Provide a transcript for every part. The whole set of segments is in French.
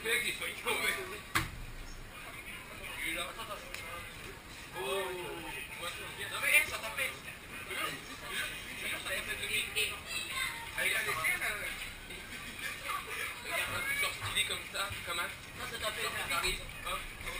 Mec, il faut y tomber. Il est là. Oh. Non mais ça tapait. Ça tapait de lui. Avec la laitière, genre stylé comme ça, comme un. Non, ça tapait. Ça arrive. Hop.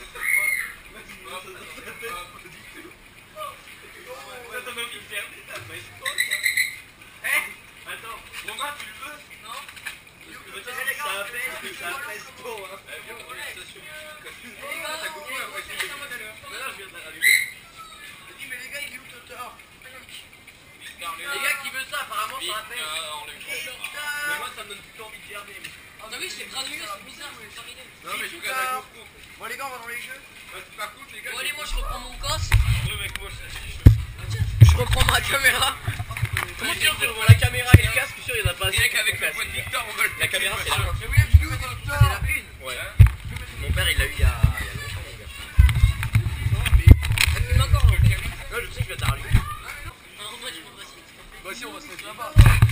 Ça m'a mis fermé, ça m'a été quoi ça. Eh. Attends, mon gars, tu le veux? Non. Ça pèse trop, hein. Viens, on va à la station. Les gars, ça coupe pas, ouais, c'est moi d'ailleurs. Non, non, je viens de rallumer. J'ai dit, mais les gars, il est où Totor? Les gars qui veulent ça, apparemment, ça rappelle. Mais moi, ça me donne plutôt envie de germer. Ah, bah oui, c'est granuleux, c'est bizarre, mais c'est terminé. Non, mais je regarde la course. Bon, les gars, on va dans les jeux. Par contre, les gars. Bon, allez, moi, je reprends mon casque. Ouais, mec, moi, je reprends ma caméra. Comment tu fais pour la caméra et le casque? Je suis sûr, il y en a pas assez. Avec le point de Victor, on va le. La caméra, c'est la. Mais William, tu l'as c'est la une. Ouais. Mon père, il l'a eu il y a longtemps, mon gars. Non, mais. Ça fume encore, là. Ouais, je sais, je vais t'arrêter. Non, en vrai, tu m'en vas. Bah, si, on va se mettre là-bas.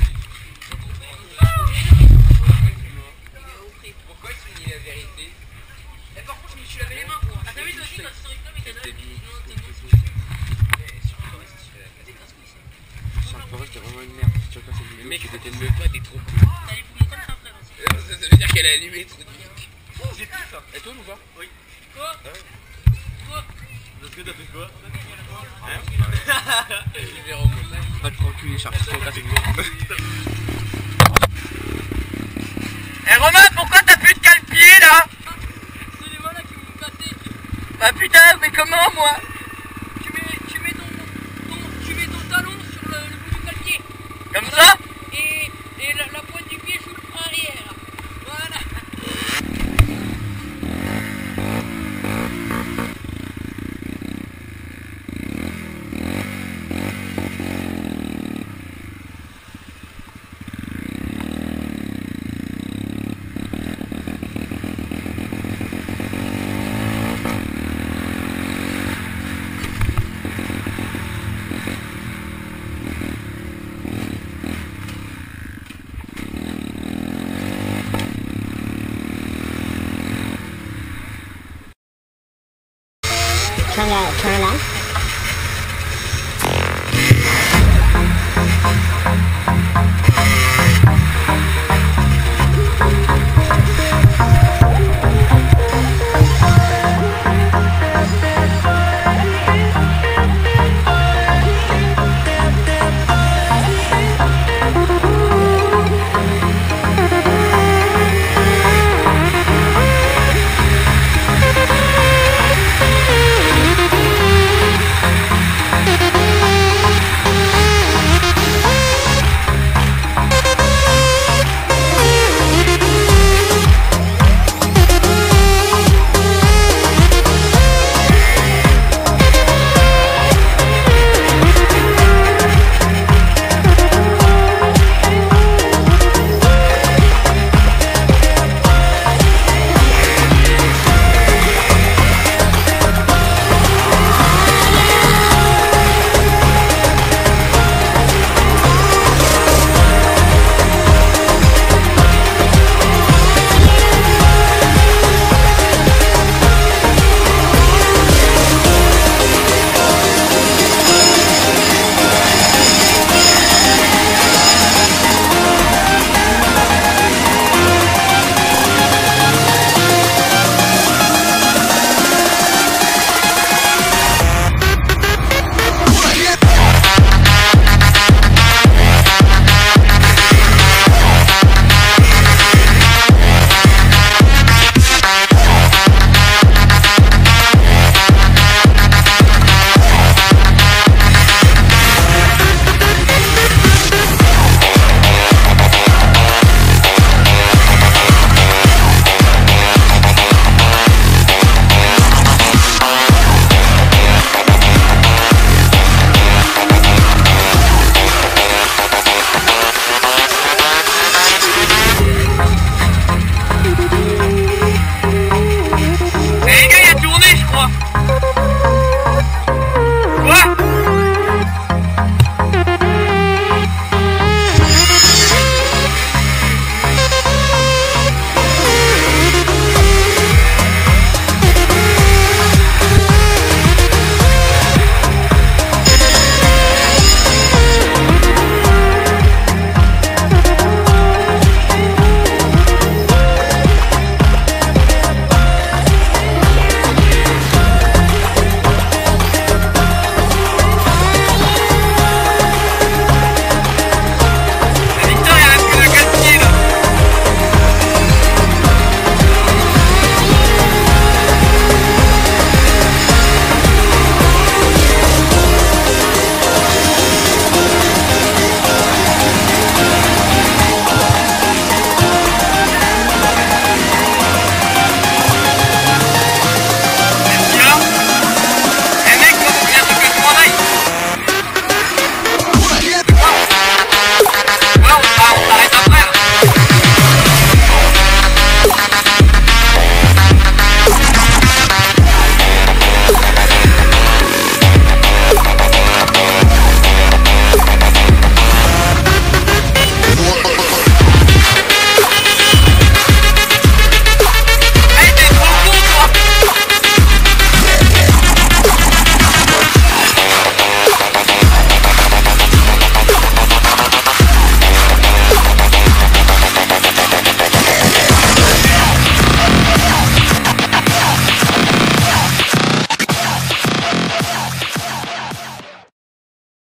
Pourquoi tu me dis la vérité? Eh, par contre, je me suis lavé les mains. Ah, t'as vu, toi aussi, quand tu serais comme il t'a donné. Non, t'es bon. C'était vraiment une merde. Si tu regardes cette vidéo, mec, tu t'étais le pas, t'es trop cool. T'as les poumons comme ça, frère. Ça veut dire qu'elle a allumé trop vite. J'ai tout ça. Et toi ou pas? Oui. Quoi? Quoi? Parce que t'as fait quoi? Rien. Je vais remonter. Va te prendre les charges. Eh Romain, pourquoi t'as plus de cale-pied là? C'est les malins qui m'ont gâté. Bah putain, mais comment moi? Tu mets ton talon sur le bout du calpier. Comme ça? Et la pointe du pied sous l'arrière. Voilà. Turn that on.